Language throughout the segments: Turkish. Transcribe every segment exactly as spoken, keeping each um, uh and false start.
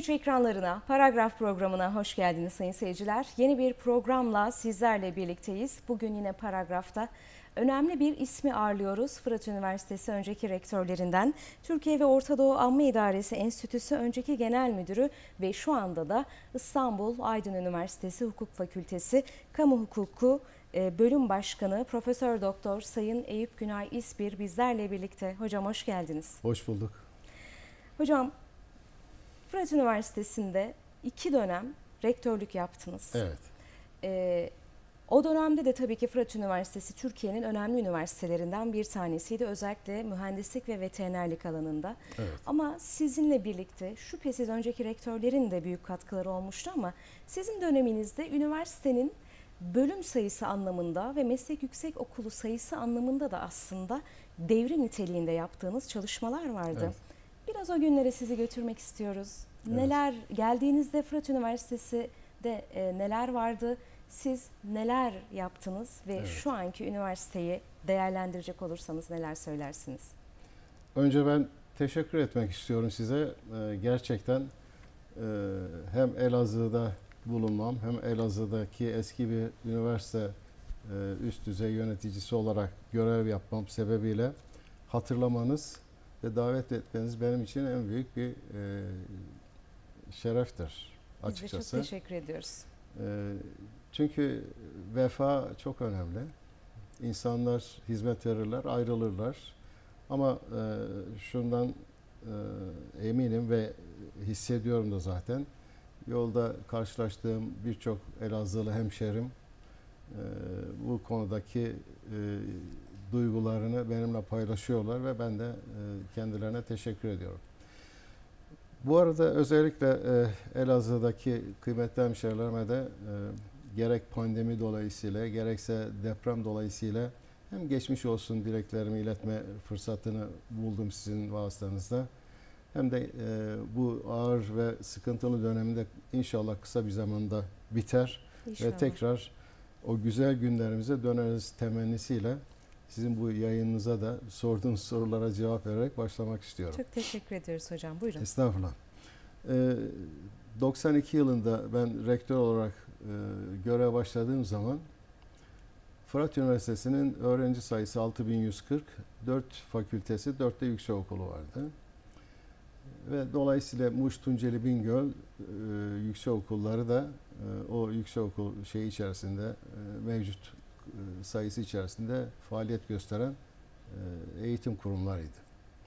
üç ekranlarına, Paragraf programına hoş geldiniz sayın seyirciler. Yeni bir programla sizlerle birlikteyiz. Bugün yine Paragraf'ta önemli bir ismi ağırlıyoruz. Fırat Üniversitesi önceki rektörlerinden, Türkiye ve Orta Doğu Anma İdaresi Enstitüsü önceki genel müdürü ve şu anda da İstanbul Aydın Üniversitesi Hukuk Fakültesi Kamu Hukuku Bölüm Başkanı Profesör Doktor Sayın Eyüp Günay İspir bizlerle birlikte. Hocam hoş geldiniz. Hoş bulduk. Hocam, Fırat Üniversitesi'nde iki dönem rektörlük yaptınız. Evet. Ee, o dönemde de tabii ki Fırat Üniversitesi Türkiye'nin önemli üniversitelerinden bir tanesiydi. Özellikle mühendislik ve veterinerlik alanında. Evet. Ama sizinle birlikte şüphesiz önceki rektörlerin de büyük katkıları olmuştu ama sizin döneminizde üniversitenin bölüm sayısı anlamında ve meslek yüksek okulu sayısı anlamında da aslında devrim niteliğinde yaptığınız çalışmalar vardı. Evet. Biraz o günlere sizi götürmek istiyoruz. Evet. Neler geldiğinizde Fırat Üniversitesi'de e, neler vardı? Siz neler yaptınız ve Evet. şu anki üniversiteyi değerlendirecek olursanız neler söylersiniz? Önce ben teşekkür etmek istiyorum size. Ee, gerçekten e, hem Elazığ'da bulunmam hem Elazığ'daki eski bir üniversite e, üst düzey yöneticisi olarak görev yapmam sebebiyle hatırlamanız ve davet etmeniz benim için en büyük bir e, şereftir açıkçası. Biz de çok teşekkür ediyoruz. E, çünkü vefa çok önemli. İnsanlar hizmet verirler, ayrılırlar. Ama e, şundan e, eminim ve hissediyorum da zaten. Yolda karşılaştığım birçok Elazığlı hemşerim e, bu konudaki e, duygularını benimle paylaşıyorlar ve ben de e, kendilerine teşekkür ediyorum. Bu arada özellikle e, Elazığ'daki kıymetli hemşerilerime de e, gerek pandemi dolayısıyla gerekse deprem dolayısıyla hem geçmiş olsun dileklerimi iletme fırsatını buldum sizin vasıtanızda. Hem de e, bu ağır ve sıkıntılı döneminde inşallah kısa bir zamanda biter İnşallah. ve tekrar o güzel günlerimize döneriz temennisiyle sizin bu yayınınıza da sorduğunuz sorulara cevap vererek başlamak istiyorum. Çok teşekkür ediyoruz hocam. Buyurun. Estağfurullah. Ee, doksan iki yılında ben rektör olarak e, göreve başladığım zaman Fırat Üniversitesi'nin öğrenci sayısı altı bin yüz kırk, dört fakültesi, dört de yüksekokulu vardı. Ve dolayısıyla Muş, Tunceli, Bingöl e, yüksekokulları da e, o yüksekokul şey içerisinde e, mevcut e, sayısı içerisinde faaliyet gösteren e, eğitim kurumlarıydı.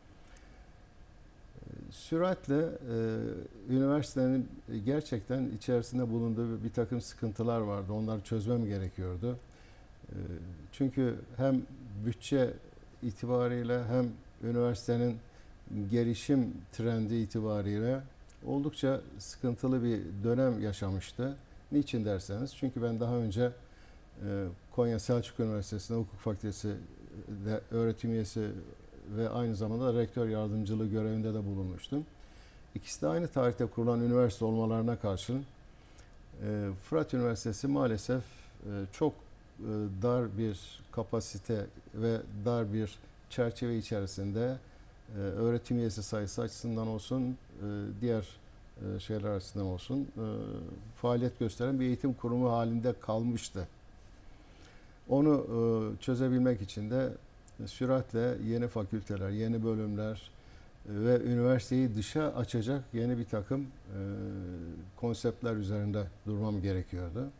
Süratle e, üniversitenin gerçekten içerisinde bulunduğu bir takım sıkıntılar vardı. Onları çözmem gerekiyordu. E, çünkü hem bütçe itibariyle hem üniversitenin gelişim trendi itibariyle oldukça sıkıntılı bir dönem yaşamıştı. Niçin derseniz, çünkü ben daha önce e, Konya Selçuk Üniversitesi'nde hukuk fakültesinde öğretim üyesi ve aynı zamanda rektör yardımcılığı görevinde de bulunmuştum. İkisi de aynı tarihte kurulan üniversite olmalarına karşın e, Fırat Üniversitesi maalesef e, çok e, dar bir kapasite ve dar bir çerçeve içerisinde e, öğretim üyesi sayısı açısından olsun, e, diğer e, şeyler açısından olsun e, faaliyet gösteren bir eğitim kurumu halinde kalmıştı. Onu e, çözebilmek için de süratle yeni fakülteler, yeni bölümler ve üniversiteyi dışa açacak yeni bir takım e, konseptler üzerinde durmam gerekiyordu. E,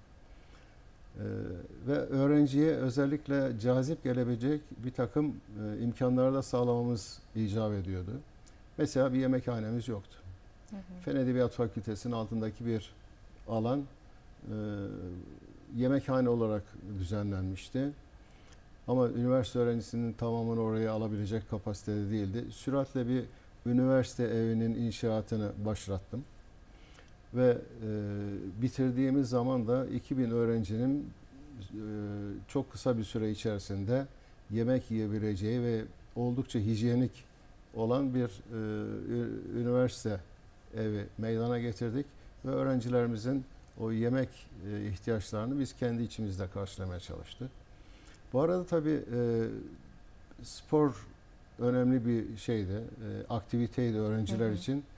ve öğrenciye özellikle cazip gelebilecek bir takım e, imkanları da sağlamamız icap ediyordu. Mesela bir yemekhanemiz yoktu. Hı hı. Fen Edebiyat Fakültesi'nin altındaki bir alan e, yemekhane olarak düzenlenmişti. Ama üniversite öğrencisinin tamamını oraya alabilecek kapasitede değildi. Süratle bir üniversite evinin inşaatını başlattım. Ve e, bitirdiğimiz zaman da iki bin öğrencinin e, çok kısa bir süre içerisinde yemek yiyebileceği ve oldukça hijyenik olan bir e, üniversite evi meydana getirdik. Ve öğrencilerimizin o yemek e, ihtiyaçlarını biz kendi içimizde karşılamaya çalıştık. Bu arada tabii e, spor önemli bir şeydi, e, aktiviteydi öğrenciler hı hı. için.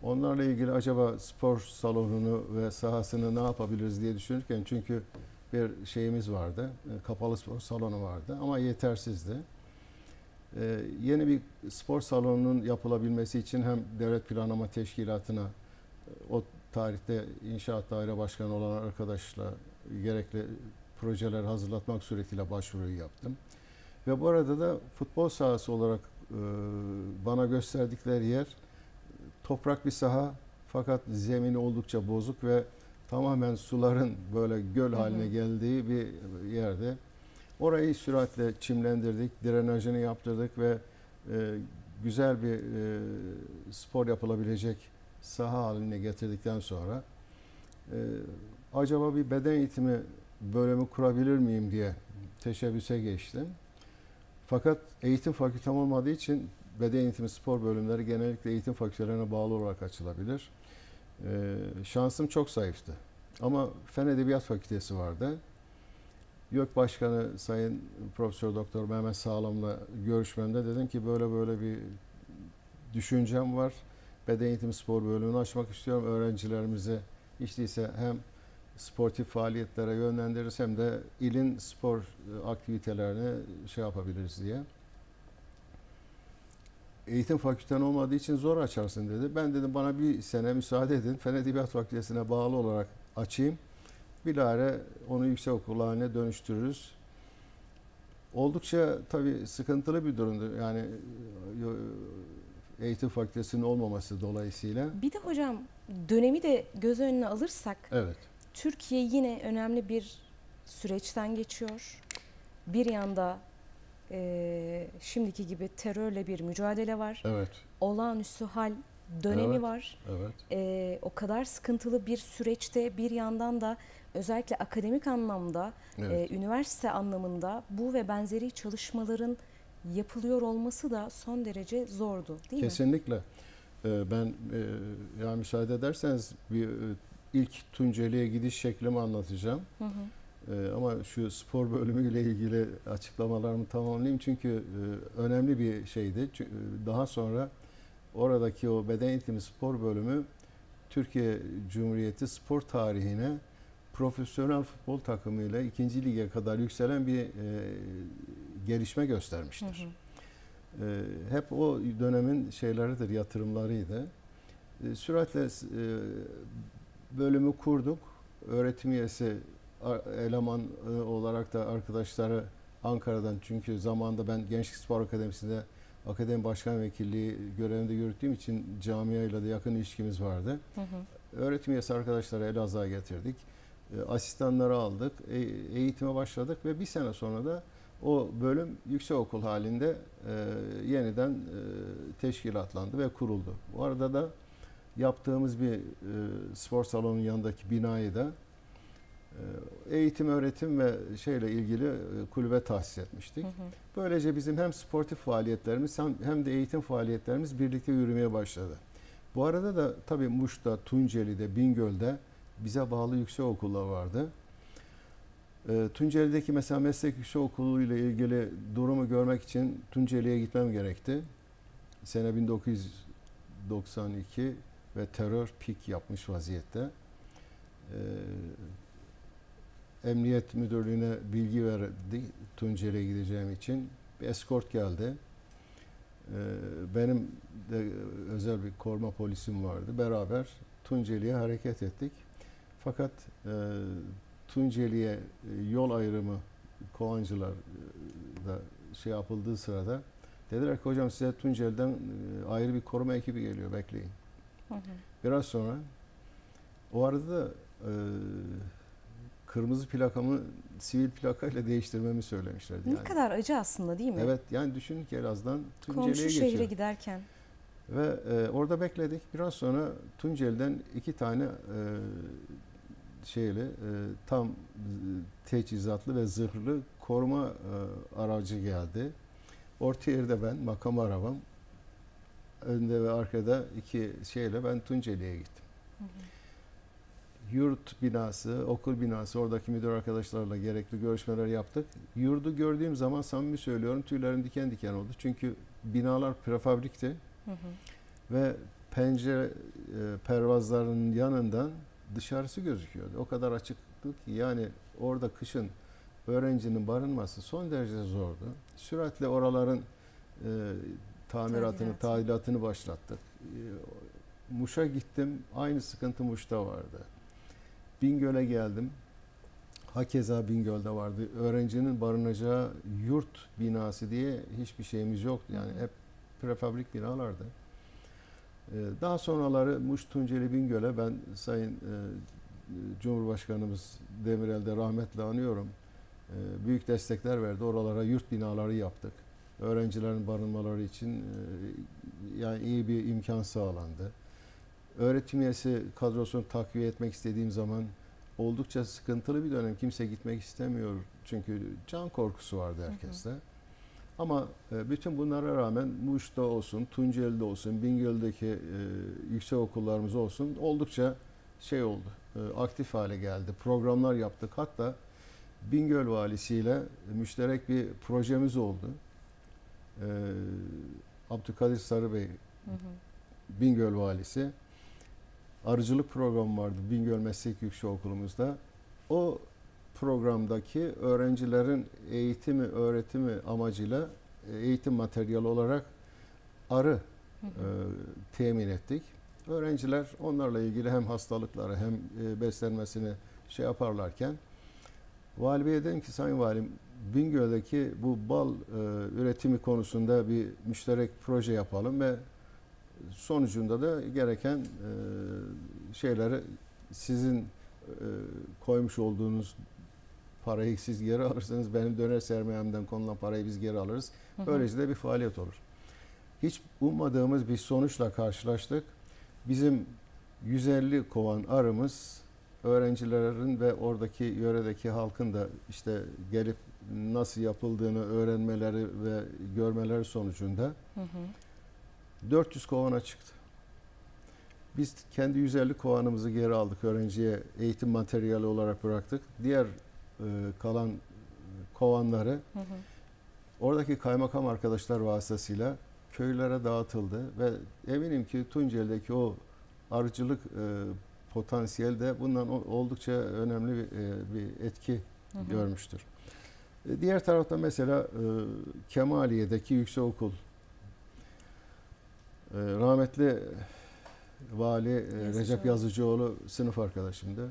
Onlarla ilgili acaba spor salonunu ve sahasını ne yapabiliriz diye düşünürken, çünkü bir şeyimiz vardı, kapalı spor salonu vardı ama yetersizdi. Ee, yeni bir spor salonunun yapılabilmesi için hem Devlet Planlama Teşkilatı'na, o tarihte İnşaat Daire Başkanı olan arkadaşla gerekli projeler hazırlatmak suretiyle başvuruyu yaptım. Ve bu arada da futbol sahası olarak e, bana gösterdikleri yer toprak bir saha, fakat zemini oldukça bozuk ve tamamen suların böyle göl haline geldiği bir yerde. Orayı süratle çimlendirdik, drenajını yaptırdık ve e, güzel bir e, spor yapılabilecek saha haline getirdikten sonra e, acaba bir beden eğitimi bölümü kurabilir miyim diye teşebbüse geçtim. Fakat eğitim fakültem olmadığı için beden eğitimi spor bölümleri genellikle eğitim fakültelerine bağlı olarak açılabilir. E, şansım çok zayıftı. Ama Fen Edebiyat Fakültesi vardı. YÖK Başkanı Sayın Profesör Doktor Mehmet Sağlam'la görüşmemde dedim ki böyle böyle bir düşüncem var. Beden eğitimi spor bölümünü açmak istiyorum. Öğrencilerimizi hiç değilse hem sportif faaliyetlere yönlendiririz hem de ilin spor aktivitelerini şey yapabiliriz diye. Eğitim fakülten olmadığı için zor açarsın dedi. Ben dedim bana bir sene müsaade edin. Fen Edebiyat Fakültesi'ne bağlı olarak açayım. Bilahare onu yüksekokul haline dönüştürürüz. Oldukça tabii sıkıntılı bir durumdu. Yani eğitim fakültesinin olmaması dolayısıyla. Bir de hocam dönemi de göz önüne alırsak, evet, Türkiye yine önemli bir süreçten geçiyor. Bir yanda e, şimdiki gibi terörle bir mücadele var. Evet. Olağanüstü hal dönemi evet, var. Evet. E, o kadar sıkıntılı bir süreçte bir yandan da özellikle akademik anlamda, Evet. e, üniversite anlamında bu ve benzeri çalışmaların yapılıyor olması da son derece zordu, değil Kesinlikle. mi? Kesinlikle. Ben e, ya müsaade ederseniz bir ilk Tunceli'ye gidiş şeklimi anlatacağım. Hı hı. E, ama şu spor bölümüyle ilgili açıklamalarımı tamamlayayım çünkü e, önemli bir şeydi. Çünkü daha sonra oradaki o beden eğitimi spor bölümü Türkiye Cumhuriyeti spor tarihine profesyonel futbol takımıyla ikinci lige kadar yükselen bir e, gelişme göstermiştir. Hı hı. E, hep o dönemin şeyleridir, yatırımlarıydı. E, süratle e, bölümü kurduk. Öğretim üyesi eleman e, olarak da arkadaşları Ankara'dan, çünkü zamanında ben Gençlik Spor Akademisi'nde akademi başkan vekilliği görevinde yürüttüğüm için camiayla da yakın ilişkimiz vardı. Hı hı. Öğretim üyesi arkadaşları Elazığ'a getirdik. E, asistanları aldık. E, eğitime başladık ve bir sene sonra da o bölüm yüksekokul halinde e, yeniden e, teşkilatlandı ve kuruldu. Bu arada da yaptığımız bir e, spor salonunun yanındaki binayı da e, eğitim, öğretim ve şeyle ilgili e, kulübe tahsis etmiştik. Hı hı. Böylece bizim hem sportif faaliyetlerimiz hem, hem de eğitim faaliyetlerimiz birlikte yürümeye başladı. Bu arada da tabii Muş'ta, Tunceli'de, Bingöl'de bize bağlı yüksekokullar vardı. E, Tunceli'deki mesela meslek yüksekokulu ile ilgili durumu görmek için Tunceli'ye gitmem gerekti. Sene bin dokuz yüz doksan iki ve terör pik yapmış vaziyette. E, Emniyet Müdürlüğü'ne bilgi verdi Tunceli'ye gideceğim için. Bir eskort geldi. E, benim de özel bir koruma polisim vardı. Beraber Tunceli'ye hareket ettik. Fakat e, Tunceli'ye yol ayrımı Kovancılar da şey yapıldığı sırada dediler ki hocam size Tunceli'den ayrı bir koruma ekibi geliyor, bekleyin. Hı hı. Biraz sonra o arada da e, kırmızı plakamı sivil plakayla değiştirmemi söylemişlerdi. Ne yani. kadar acı aslında, değil mi? Evet, yani düşünün ki Elazığ'dan Tunceli'ye geçiyor. Komşu şehre geçiyor. giderken. Ve e, orada bekledik. Biraz sonra Tunceli'den iki tane e, şeyle e, tam teçhizatlı ve zırhlı koruma e, aracı geldi. Orta yerde ben, makam arabam, önde ve arkada iki şeyle ben Tunceli'ye gittim. Hı hı. Yurt binası, okul binası, oradaki müdür arkadaşlarla gerekli görüşmeler yaptık. Yurdu gördüğüm zaman samimi söylüyorum tüylerim diken diken oldu. Çünkü binalar prefabrikti. Hı hı. Ve pencere e, pervazlarının yanından dışarısı gözüküyordu. O kadar açıktı ki yani orada kışın öğrencinin barınması son derece zordu. Süratle oraların e, tamiratını, Tadilat. tadilatını başlattık. E, Muş'a gittim, aynı sıkıntı Muş'ta vardı. Bingöl'e geldim, hakeza Bingöl'de vardı. Öğrencinin barınacağı yurt binası diye hiçbir şeyimiz yoktu. Yani hep prefabrik binalardı. E, daha sonraları Muş, Tunceli, Bingöl'e ben Sayın e, Cumhurbaşkanımız Demirel'de rahmetle anıyorum. E, büyük destekler verdi. Oralara yurt binaları yaptık. Öğrencilerin barınmaları için e, yani iyi bir imkan sağlandı. Öğretim üyesi kadrosunu takviye etmek istediğim zaman oldukça sıkıntılı bir dönem. Kimse gitmek istemiyor. Çünkü can korkusu vardı herkeste. Hı hı. Ama e, bütün bunlara rağmen Muş'ta olsun, Tunceli'de olsun, Bingöl'deki e, yüksek okullarımız olsun oldukça şey oldu. E, aktif hale geldi. Programlar yaptık. Hatta Bingöl valisiyle müşterek bir projemiz oldu. E, Abdülkadir Sarıbey, hı hı. Bingöl valisi. Arıcılık programı vardı Bingöl Meslek Yüksekokulumuzda. O programdaki öğrencilerin eğitimi, öğretimi amacıyla eğitim materyali olarak arı hı hı. E, temin ettik. Öğrenciler onlarla ilgili hem hastalıkları hem e, beslenmesini şey yaparlarken Vali Bey'e dedim ki Sayın Valim Bingöl'deki bu bal e, üretimi konusunda bir müşterek proje yapalım ve sonucunda da gereken e, şeyleri sizin e, koymuş olduğunuz parayı siz geri alırsınız. Benim döner sermayemden konulan parayı biz geri alırız. Böylece de bir faaliyet olur. Hiç ummadığımız bir sonuçla karşılaştık. Bizim yüz elli kovan arımız öğrencilerin ve oradaki yöredeki halkın da işte gelip nasıl yapıldığını öğrenmeleri ve görmeleri sonucunda hı hı. dört yüz kovana çıktı. Biz kendi yüz elli kovanımızı geri aldık. Öğrenciye eğitim materyali olarak bıraktık. Diğer e, kalan kovanları hı hı. oradaki kaymakam arkadaşlar vasıtasıyla köylere dağıtıldı ve eminim ki Tunceli'deki o arıcılık e, potansiyeli de bundan oldukça önemli bir, e, bir etki hı hı. görmüştür. E, diğer tarafta mesela e, Kemaliye'deki yüksekokul e, rahmetli Vali e, Recep Yazıcıoğlu sınıf arkadaşımdı.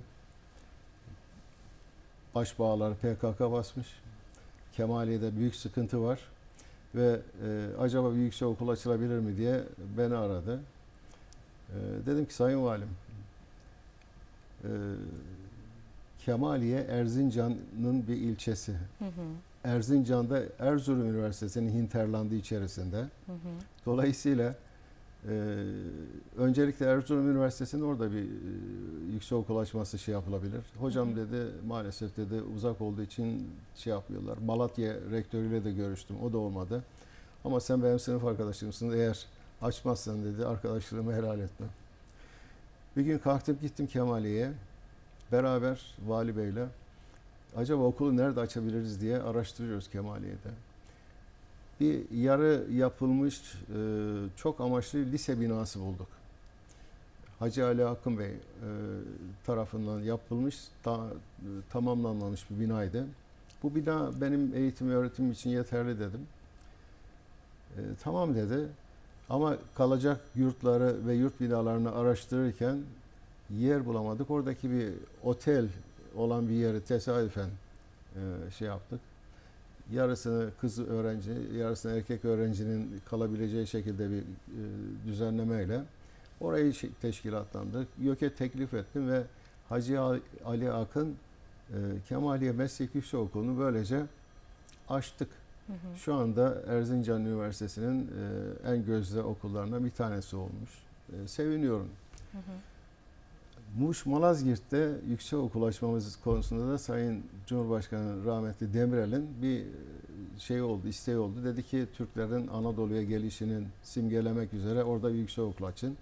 Başbağları P K K basmış. Kemaliye'de büyük sıkıntı var ve e, acaba bir yüksekokul açılabilir mi diye beni aradı. E, dedim ki Sayın Valim e, Kemaliye Erzincan'ın bir ilçesi. Hı hı. Erzincan'da Erzurum Üniversitesi'nin hinterlandı içerisinde. Hı hı. Dolayısıyla e, öncelikle Erzurum Üniversitesi'nin orada bir e, yüksekokul açması şey yapılabilir. Hocam hı hı. dedi maalesef dedi uzak olduğu için şey yapıyorlar. Malatya rektörüyle de görüştüm. O da olmadı. Ama sen benim sınıf arkadaşımsın. Eğer açmazsan dedi arkadaşlığımı helal etmem. Bir gün kalktım gittim Kemaliye'ye. Beraber Vali Bey'le acaba okulu nerede açabiliriz diye araştırıyoruz Kemaliye'de. Bir yarı yapılmış çok amaçlı lise binası bulduk. Hacı Ali Akın Bey tarafından yapılmış, ta, tamamlanmamış bir binaydı. Bu bina benim eğitim ve öğretim için yeterli dedim. E, tamam dedi. Ama kalacak yurtları ve yurt binalarını araştırırken yer bulamadık. Oradaki bir otel olan bir yeri tesadüfen e, şey yaptık. Yarısını kız öğrenci, yarısını erkek öğrencinin kalabileceği şekilde bir e, düzenlemeyle orayı teşkilatlandık. YÖK'e teklif ettim ve Hacı Ali Akın e, Kemaliye Meslek Yüksekokulu'nu böylece açtık. Hı hı. Şu anda Erzincan Üniversitesi'nin e, en gözde okullarından bir tanesi olmuş. E, seviniyorum. Hı hı. Muş Malazgirt'te yüksekokul açmamız konusunda da Sayın Cumhurbaşkanı rahmetli Demirel'in bir şey oldu, isteği oldu. Dedi ki Türklerin Anadolu'ya gelişinin simgelemek üzere orada bir yüksekokul açın.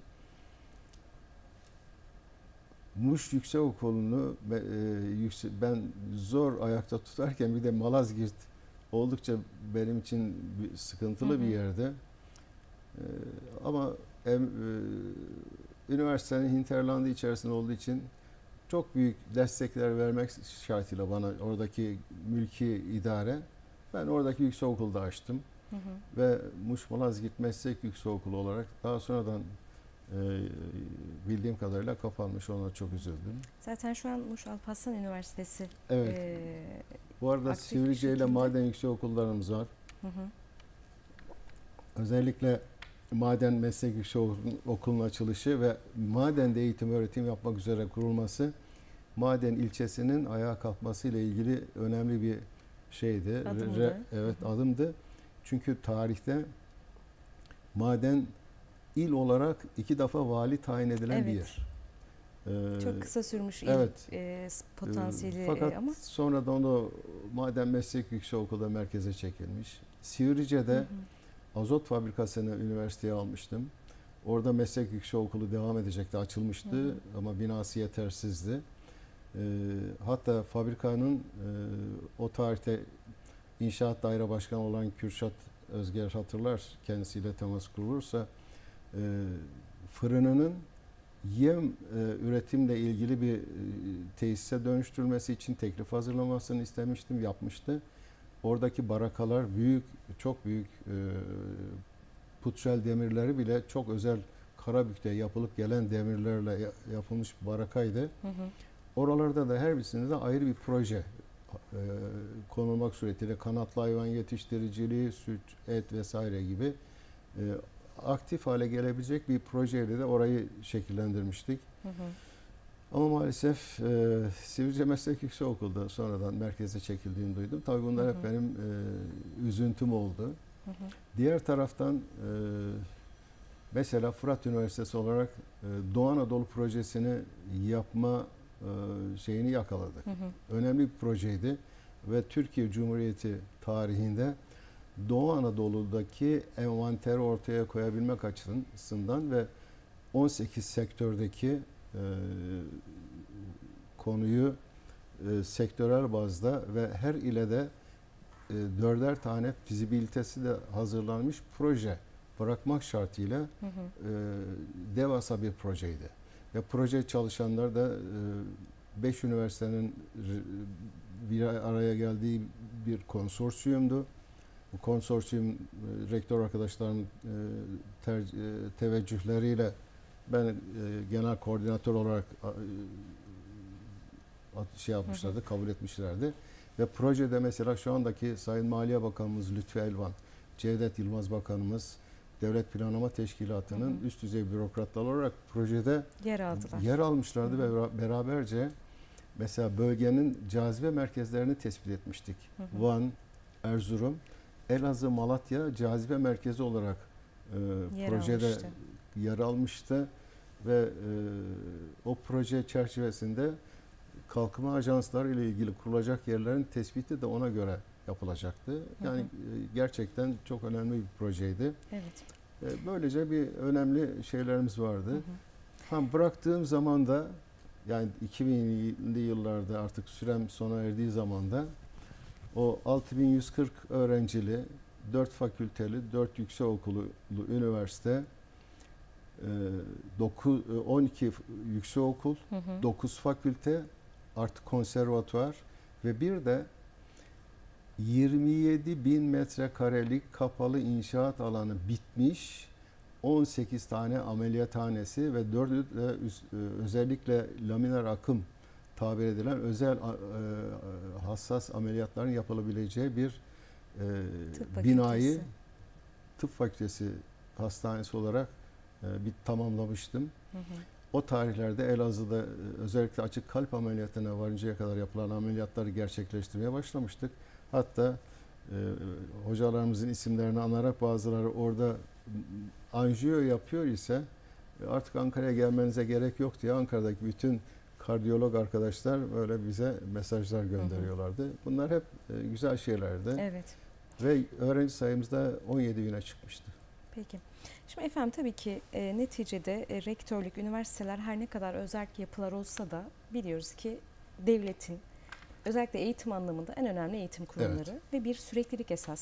Muş Yüksekokulu'nu ben zor ayakta tutarken bir de Malazgirt oldukça benim için sıkıntılı hı hı. bir yerde. Ama em, e, üniversitenin hinterlandı içerisinde olduğu için çok büyük destekler vermek şartıyla bana oradaki mülki idare, ben oradaki yüksekokulda açtım. Hı hı. Ve Muş Malazgirt Meslek Yüksekokulu olarak daha sonradan e, bildiğim kadarıyla kapanmış. Ona çok üzüldüm. Zaten şu an Muş Alparslan Üniversitesi. Evet. E, Bu arada Sivrice ile maden yüksekokullarımız var. Hı hı. Özellikle Maden Meslek Yüksekokulu'nun açılışı ve madende eğitim öğretim yapmak üzere kurulması, Maden ilçesinin ayağa kalkması ile ilgili önemli bir şeydi. Adımdı. Re, evet, adımdı. Çünkü tarihte Maden il olarak iki defa vali tayin edilen evet. bir yer. Ee, Çok kısa sürmüş il evet. e, potansiyeli Fakat ama. sonradan onu Maden Meslek Yüksekokulu'da merkeze çekilmiş. Sivrice'de hı hı. azot fabrikasını üniversiteye almıştım. Orada meslek yüksekokulu devam edecekti, açılmıştı hı hı. ama binası yetersizdi. E, hatta fabrikanın e, o tarihte İnşaat Daire Başkanı olan Kürşat Özger hatırlar, kendisiyle temas kurulursa e, fırınının yem e, üretimle ilgili bir e, tesise dönüştürülmesi için teklif hazırlamasını istemiştim, yapmıştı. Oradaki barakalar büyük, çok büyük e, putrel demirleri bile çok özel Karabük'te yapılıp gelen demirlerle yapılmış barakaydı. Hı hı. Oralarda da her birisinde de ayrı bir proje e, konulmak suretiyle kanatlı hayvan yetiştiriciliği, süt, et vesaire gibi e, aktif hale gelebilecek bir projeyle de orayı şekillendirmiştik. Hı hı. Ama maalesef e, Sivrice Meslek Yüksekokulu'da sonradan merkeze çekildiğini duydum. Tabii bunlar hı hı. hep benim e, üzüntüm oldu. Hı hı. Diğer taraftan e, mesela Fırat Üniversitesi olarak e, Doğu Anadolu projesini yapma e, şeyini yakaladık. Hı hı. Önemli bir projeydi ve Türkiye Cumhuriyeti tarihinde Doğu Anadolu'daki envanteri ortaya koyabilmek açısından ve on sekiz sektördeki e, konuyu e, sektörel bazda ve her ile de e, dörder tane fizibilitesi de hazırlanmış proje bırakmak şartıyla hı hı. E, devasa bir projeydi. Ve proje çalışanlar da e, beş üniversitenin bir araya geldiği bir konsorsiyumdu. Bu konsorsiyum e, rektör arkadaşlarımın e, ter, e, teveccühleriyle ben e, genel koordinatör olarak e, şey yapmışlardı, hı hı. kabul etmişlerdi. Ve projede mesela şu andaki Sayın Maliye Bakanımız Lütfi Elvan, Cevdet Yılmaz Bakanımız, Devlet Planlama Teşkilatı'nın hı hı. üst düzey bürokratlar olarak projede yer aldılar. Yer almışlardı hı hı. ve beraberce mesela bölgenin cazibe merkezlerini tespit etmiştik. Hı hı. Van, Erzurum, Elazığ, Malatya cazibe merkezi olarak e, yer projede almıştı. yer almıştı ve e, o proje çerçevesinde kalkınma ajansları ile ilgili kurulacak yerlerin tespiti de ona göre yapılacaktı. Yani hı hı. E, gerçekten çok önemli bir projeydi. Evet. E, böylece bir önemli şeylerimiz vardı. Hı hı. Ha, bıraktığım zaman da yani iki binli yıllarda artık sürem sona erdiği zaman da o altı bin yüz kırk öğrencili, dört fakülteli, dört yüksekokulu üniversite, on iki yüksekokul, hı hı. dokuz fakülte, artı konservatuvar ve bir de yirmi yedi bin metrekarelik kapalı inşaat alanı bitmiş, on sekiz tane ameliyathanesi ve dördü de özellikle laminer akım tabir edilen özel e, hassas ameliyatların yapılabileceği bir e, tıp binayı tıp fakültesi hastanesi olarak e, bir tamamlamıştım. Hı hı. O tarihlerde Elazığ'da e, özellikle açık kalp ameliyatına varıncaya kadar yapılan ameliyatları gerçekleştirmeye başlamıştık. Hatta e, hocalarımızın isimlerini anarak bazıları orada anjiyo yapıyor ise artık Ankara'ya gelmenize gerek yok diye Ankara'daki bütün kardiyolog arkadaşlar böyle bize mesajlar gönderiyorlardı. Bunlar hep e, güzel şeylerdi. Evet. Ve öğrenci sayımız da on yedi bine çıkmıştı. Peki. Şimdi efendim tabii ki e, neticede e, rektörlük, üniversiteler her ne kadar özerk yapılar olsa da biliyoruz ki devletin özellikle eğitim anlamında en önemli eğitim kurumları evet. ve bir süreklilik esas.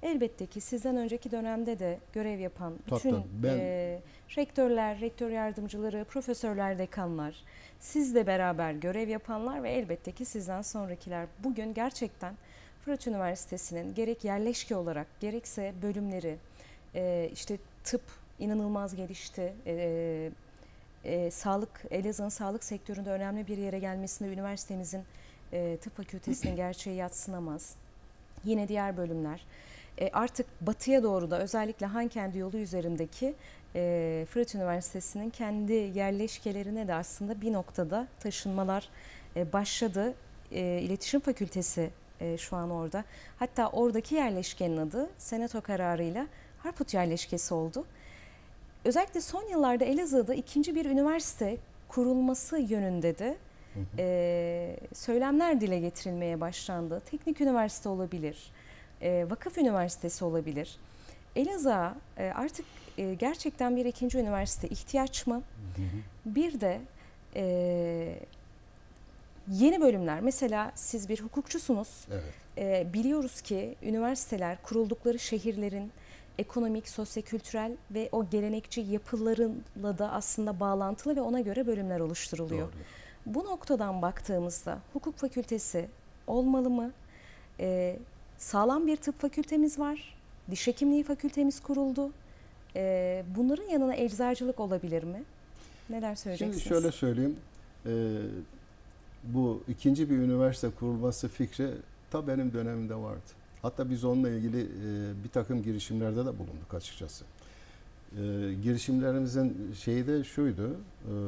elbette ki sizden önceki dönemde de görev yapan bütün Tabii, ben... e, rektörler, rektör yardımcıları, profesörler, dekanlar, sizle beraber görev yapanlar ve elbette ki sizden sonrakiler bugün gerçekten Fırat Üniversitesi'nin gerek yerleşke olarak gerekse bölümleri, e, işte tıp inanılmaz gelişti. E, e, sağlık, Elazığ'ın sağlık sektöründe önemli bir yere gelmesinde üniversitemizin e, tıp fakültesinin gerçeği yadsınamaz. Yine diğer bölümler. E, artık batıya doğru da özellikle Hankendi yolu üzerindeki e, Fırat Üniversitesi'nin kendi yerleşkelerine de aslında bir noktada taşınmalar e, başladı. E, İletişim Fakültesi e, şu an orada. Hatta oradaki yerleşkenin adı Senato kararıyla Harput yerleşkesi oldu. Özellikle son yıllarda Elazığ'da ikinci bir üniversite kurulması yönünde de hı hı. E, söylemler dile getirilmeye başlandı. Teknik üniversite olabilir, e, vakıf üniversitesi olabilir. Elazığ'a e, artık e, gerçekten bir ikinci üniversite ihtiyaç mı? Hı hı. Bir de e, yeni bölümler, mesela siz bir hukukçusunuz. Evet. E, biliyoruz ki üniversiteler kuruldukları şehirlerin ekonomik, sosyokültürel ve o gelenekçi yapılarıyla da aslında bağlantılı ve ona göre bölümler oluşturuluyor. Doğru. Bu noktadan baktığımızda hukuk fakültesi olmalı mı? Ee, sağlam bir tıp fakültemiz var. Diş hekimliği fakültemiz kuruldu. Ee, bunların yanına eczacılık olabilir mi? Neler söyleyeceksiniz? Şimdi şöyle söyleyeyim. Ee, bu ikinci bir üniversite kurulması fikri ta benim dönemimde vardı. Hatta biz onunla ilgili e, bir takım girişimlerde de bulunduk açıkçası. E, girişimlerimizin şeyi de şuydu, e,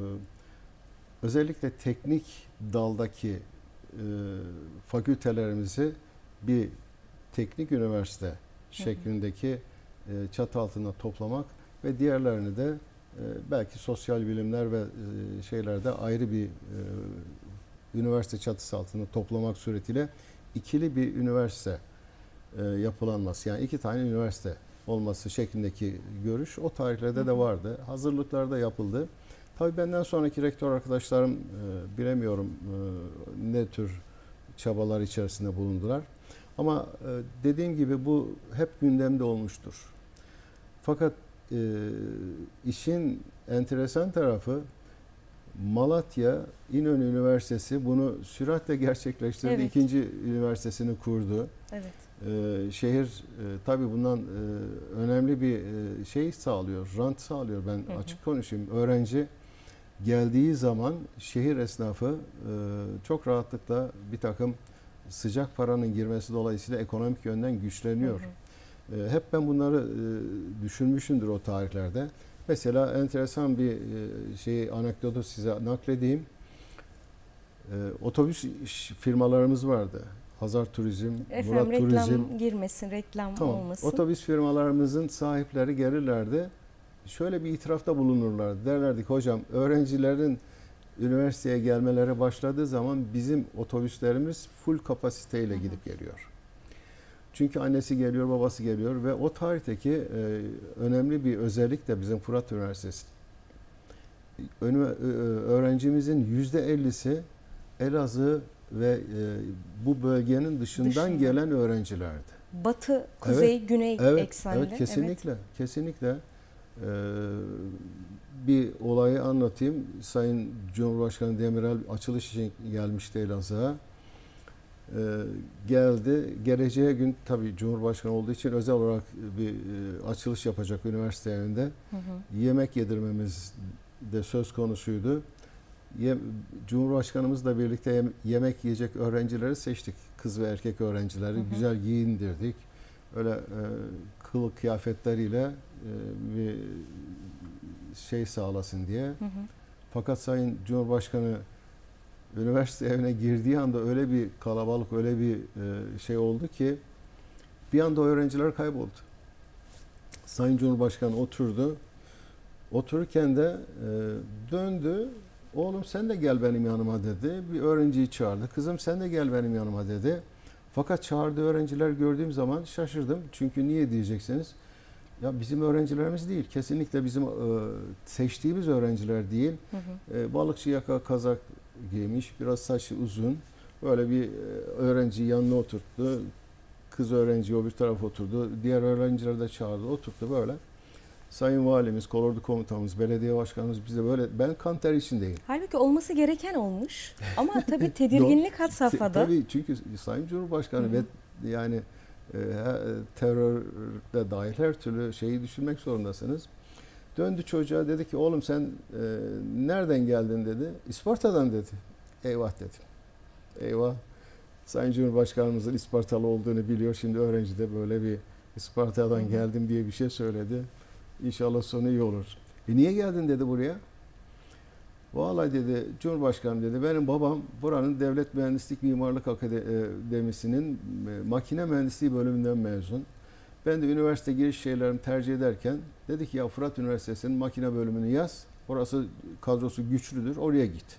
özellikle teknik daldaki e, fakültelerimizi bir teknik üniversite şeklindeki e, çatı altında toplamak ve diğerlerini de e, belki sosyal bilimler ve e, şeylerde ayrı bir e, üniversite çatısı altında toplamak suretiyle ikili bir üniversite yapılanması, yani iki tane üniversite olması şeklindeki görüş o tarihlerde hı hı. de vardı. Hazırlıklar da yapıldı. Tabii benden sonraki rektör arkadaşlarım e, bilemiyorum e, ne tür çabalar içerisinde bulundular. Ama e, dediğim gibi bu hep gündemde olmuştur. Fakat e, işin enteresan tarafı Malatya İnönü Üniversitesi bunu süratle gerçekleştirdi. Evet. İkinci üniversitesini kurdu. Evet. Ee, şehir e, tabii bundan e, önemli bir e, şey sağlıyor, rant sağlıyor. Ben hı hı. açık konuşayım. Öğrenci geldiği zaman şehir esnafı e, çok rahatlıkla bir takım sıcak paranın girmesi dolayısıyla ekonomik yönden güçleniyor. Hı hı. E, hep ben bunları e, düşünmüşümdür o tarihlerde. Mesela enteresan bir e, şey anekdotu size nakledeyim. E, otobüs firmalarımız vardı. Hazar Turizm, Efendim, Murat reklam Turizm. Reklam girmesin, reklam tamam. olmasın. Otobüs firmalarımızın sahipleri gelirlerdi. Şöyle bir itirafta bulunurlardı. Derlerdi ki hocam, öğrencilerin üniversiteye gelmeleri başladığı zaman bizim otobüslerimiz full kapasiteyle gidip geliyor. Çünkü annesi geliyor, babası geliyor ve o tarihteki e, önemli bir özellik de bizim Fırat Üniversitesi. Öğrencimizin yüzde ellisi Elazığ ve e, bu bölgenin dışından Dışında. gelen öğrencilerdi. Batı, kuzey, evet, güney evet, eksenli. Evet, kesinlikle. Evet. Kesinlikle. Ee, bir olayı anlatayım. Sayın Cumhurbaşkanı Demirel açılış için gelmişti Elazığ'a. Ee, geldi. Geleceğe gün tabii Cumhurbaşkanı olduğu için özel olarak bir e, açılış yapacak üniversite evinde. Hı hı. Yemek yedirmemiz de söz konusuydu. Ye, Cumhurbaşkanımızla birlikte yem, yemek yiyecek öğrencileri seçtik. Kız ve erkek öğrencileri. Hı hı. Güzel giyindirdik. Öyle e, kılık kıyafetleriyle e, bir şey sağlasın diye. Hı hı. Fakat Sayın Cumhurbaşkanı üniversite evine girdiği anda öyle bir kalabalık, öyle bir e, şey oldu ki bir anda öğrenciler kayboldu. Sayın Cumhurbaşkanı oturdu. Otururken de e, döndü. Oğlum sen de gel benim yanıma dedi. Bir öğrenciyi çağırdı. Kızım sen de gel benim yanıma dedi. Fakat çağırdığı öğrenciler gördüğüm zaman şaşırdım. Çünkü niye diyeceksiniz? Ya bizim öğrencilerimiz değil. Kesinlikle bizim e, seçtiğimiz öğrenciler değil. Hı hı. E, balıkçı yaka kazak giymiş, biraz saçı uzun. Böyle bir e, öğrenciyi yanına oturttu. kız öğrenci o bir tarafa oturdu. Diğer öğrenciler de çağırdı. Oturttu böyle. Sayın Valimiz, Kolordu Komutanımız, Belediye Başkanımız bize böyle, ben kan ter içindeyim. Halbuki olması gereken olmuş ama tabii tedirginlik had safhada. Tabii, çünkü Sayın Cumhurbaşkanı ve yani e, terörde dahil her türlü şeyi düşünmek zorundasınız. Döndü çocuğa, dedi ki oğlum sen e, nereden geldin dedi. İsparta'dan dedi. Eyvah dedim. Eyvah. Sayın Cumhurbaşkanımızın İspartalı olduğunu biliyor. Şimdi öğrenci de böyle bir İsparta'dan hı hı. geldim diye bir şey söyledi. İnşallah sonu iyi olur. E niye geldin dedi buraya. Vallahi dedi Cumhurbaşkanım dedi benim babam buranın Devlet Mühendislik Mimarlık Akademisi'nin makine mühendisliği bölümünden mezun. Ben de üniversite giriş şeylerimi tercih ederken dedi ki ya Fırat Üniversitesi'nin makine bölümünü yaz. Orası kadrosu güçlüdür. Oraya git.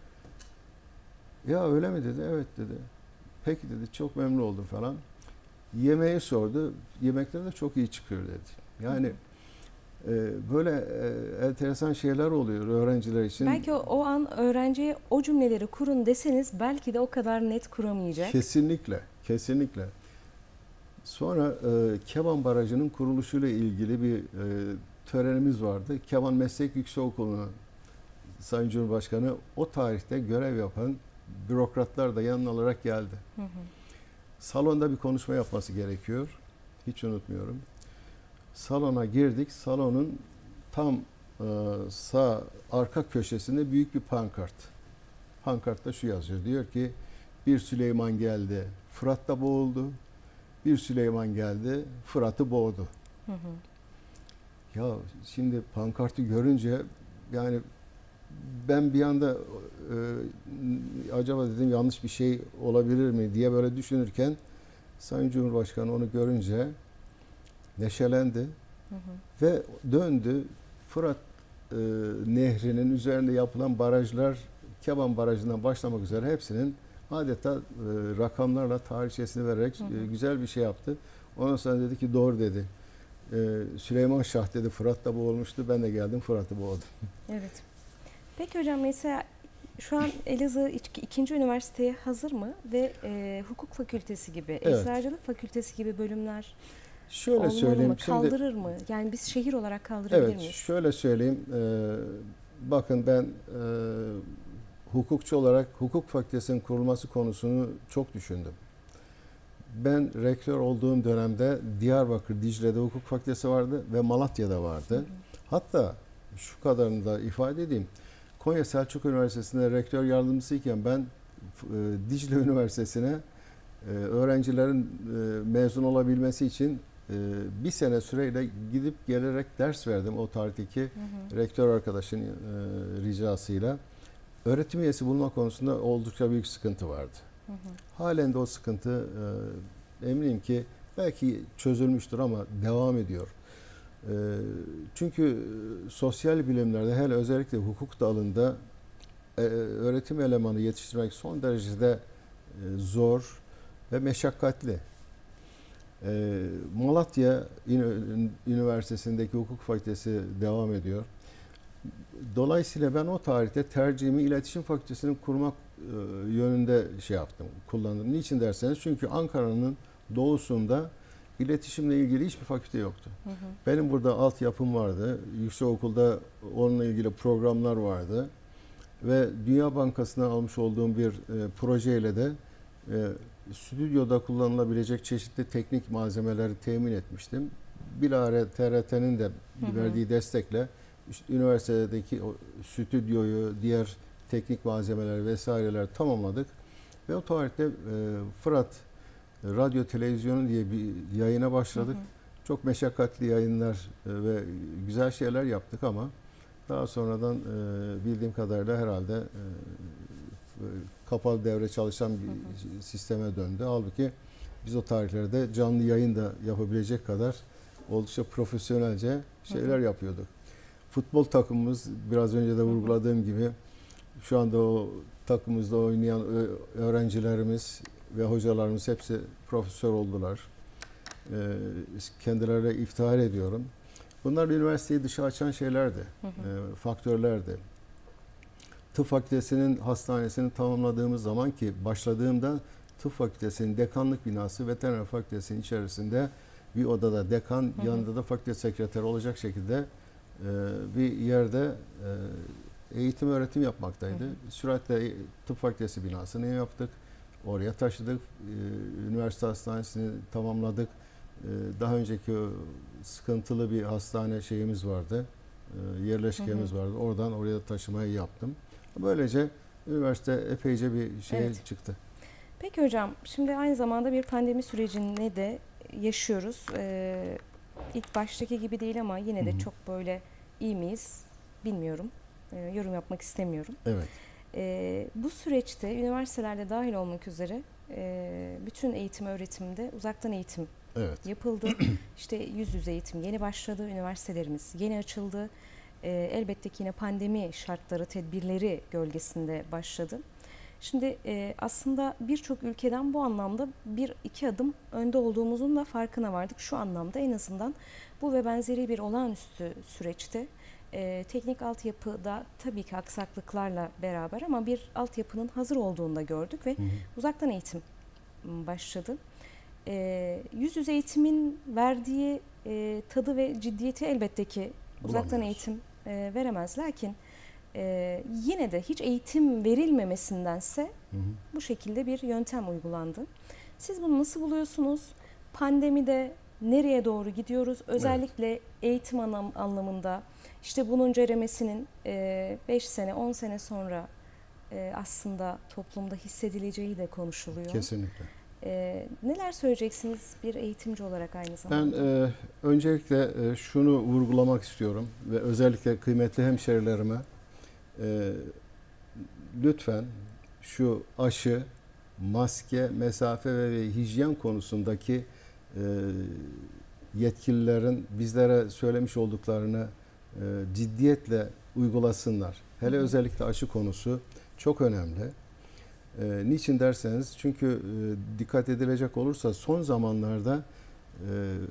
Ya öyle mi dedi. Evet dedi. Peki dedi çok memnun oldum falan. Yemeği sordu. Yemekler de çok iyi çıkıyor dedi. Yani e, böyle e, enteresan şeyler oluyor öğrenciler için. Belki o, o an öğrenciye o cümleleri kurun deseniz belki de o kadar net kuramayacak. Kesinlikle. Kesinlikle. Sonra e, Keban Barajı'nın kuruluşuyla ilgili bir e, törenimiz vardı. Keban Meslek Yüksekokulu'na Sayın Cumhurbaşkanı o tarihte görev yapan bürokratlar da yanına alarak geldi. Hı hı. Salonda bir konuşma yapması gerekiyor. Hiç unutmuyorum. Salona girdik. Salonun tam e, sağ arka köşesinde büyük bir pankart. Pankartta şu yazıyor. Diyor ki bir Süleyman geldi. Fırat'ta boğuldu. Bir Süleyman geldi. Fırat'ı boğdu. Hı hı. Ya şimdi pankartı görünce yani ben bir anda e, acaba dedim yanlış bir şey olabilir mi diye böyle düşünürken Sayın Cumhurbaşkanı onu görünce neşelendi hı hı. ve döndü. Fırat e, Nehri'nin üzerinde yapılan barajlar Keban Barajı'ndan başlamak üzere hepsinin adeta e, rakamlarla tarihçesini vererek hı hı. E, güzel bir şey yaptı. Ondan sonra dedi ki doğru dedi. E, Süleyman Şah dedi Fırat'ta boğulmuştu. Ben de geldim Fırat'ı boğdum. Evet. Peki hocam mesela şu an Elazığ ikinci üniversiteye hazır mı? Ve e, hukuk fakültesi gibi, evet. eczacılık fakültesi gibi bölümler şöyle olmalı söyleyeyim, mı? Kaldırır şimdi, mı? Yani biz şehir olarak kaldırabilir evet, miyiz? Şöyle söyleyeyim. E, bakın ben e, hukukçu olarak hukuk fakültesinin kurulması konusunu çok düşündüm. Ben rektör olduğum dönemde Diyarbakır, Dicle'de hukuk fakültesi vardı ve Malatya'da vardı. Hı hı. Hatta şu kadarını da ifade edeyim. Konya Selçuk Üniversitesi'nde rektör yardımcısıyken ben e, Dicle Üniversitesi'ne e, öğrencilerin e, mezun olabilmesi için e, bir sene süreyle gidip gelerek ders verdim o tarihteki hı hı. rektör arkadaşın e, ricasıyla. Öğretim üyesi bulma konusunda oldukça büyük sıkıntı vardı. Hı hı. Halen de o sıkıntı e, eminim ki belki çözülmüştür ama devam ediyor. E, çünkü sosyal bilimlerde hele özellikle hukuk dalında e, öğretim elemanı yetiştirmek son derecede e, zor ve meşakkatli. E, Malatya Üniversitesi'ndeki hukuk fakültesi devam ediyor. Dolayısıyla ben o tarihte tercihimi iletişim fakültesini kurmak e, yönünde şey yaptım, kullandım. Niçin derseniz çünkü Ankara'nın doğusunda iletişimle ilgili hiçbir fakülte yoktu. Hı hı. Benim burada altyapım vardı. Yüksekokulda onunla ilgili programlar vardı. Ve Dünya Bankası'ndan almış olduğum bir e, projeyle de e, stüdyoda kullanılabilecek çeşitli teknik malzemeleri temin etmiştim. Bilahare T R T'nin de hı hı. verdiği destekle İşte üniversitedeki o stüdyoyu, diğer teknik malzemeler vesaireler tamamladık. Ve o tarihte e, Fırat Radyo Televizyonu diye bir yayına başladık. Hı hı. Çok meşakkatli yayınlar e, ve güzel şeyler yaptık ama daha sonradan e, bildiğim kadarıyla herhalde e, kapalı devre çalışan bir hı hı. sisteme döndü. Halbuki biz o tarihlerde canlı yayın da yapabilecek kadar oldukça profesyonelce şeyler hı hı. yapıyorduk. Futbol takımımız biraz önce de vurguladığım gibi şu anda o takımımızda oynayan öğrencilerimiz ve hocalarımız hepsi profesör oldular. Kendilerine iftihar ediyorum. Bunlar üniversiteyi dışa açan şeylerdi, hı hı. faktörlerdi. Tıp fakültesinin hastanesini tamamladığımız zaman ki başladığımda Tıp Fakültesi'nin dekanlık binası veteriner fakültesinin içerisinde bir odada dekan, hı hı. yanında da fakülte sekreteri olacak şekilde e, bir yerde e, eğitim öğretim yapmaktaydı. Hı hı. Süratle tıp fakültesi binasını yaptık. Oraya taşıdık. E, üniversite hastanesini tamamladık. E, daha önceki sıkıntılı bir hastane şeyimiz vardı. E, yerleşkemiz hı hı. vardı. Oradan oraya taşımayı yaptım. Böylece üniversite epeyce bir şeye evet. çıktı. Peki hocam, şimdi aynı zamanda bir pandemi sürecini de yaşıyoruz. Ee, ilk baştaki gibi değil ama yine de Hı-hı. çok böyle iyi miyiz bilmiyorum. Ee, yorum yapmak istemiyorum. Evet. Ee, bu süreçte üniversitelerde dahil olmak üzere e, bütün eğitim öğretimde uzaktan eğitim evet. yapıldı. İşte yüz yüze eğitim yeni başladı. Üniversitelerimiz yeni açıldı. Ee, elbette ki yine pandemi şartları, tedbirleri gölgesinde başladı. Şimdi e, aslında birçok ülkeden bu anlamda bir iki adım önde olduğumuzun da farkına vardık. Şu anlamda en azından bu ve benzeri bir olağanüstü süreçte e, teknik altyapıda tabii ki aksaklıklarla beraber ama bir altyapının hazır olduğunu da gördük ve hı hı. uzaktan eğitim başladı. E, yüz yüze eğitimin verdiği e, tadı ve ciddiyeti elbette ki uzaktan eğitim e, veremez. Lakin Ee, yine de hiç eğitim verilmemesindense hı hı. bu şekilde bir yöntem uygulandı. Siz bunu nasıl buluyorsunuz? Pandemide nereye doğru gidiyoruz? Özellikle evet. eğitim anlam anlamında işte bunun ceremesinin beş e, sene, on sene sonra e, aslında toplumda hissedileceği de konuşuluyor. Kesinlikle. E, neler söyleyeceksiniz bir eğitimci olarak aynı zamanda? Ben e, öncelikle e, şunu vurgulamak istiyorum ve özellikle kıymetli hemşerilerime E, lütfen şu aşı, maske, mesafe ve hijyen konusundaki e, yetkililerin bizlere söylemiş olduklarını e, ciddiyetle uygulasınlar. Hele hı hı. özellikle aşı konusu çok önemli. E, niçin derseniz çünkü e, dikkat edilecek olursa son zamanlarda e,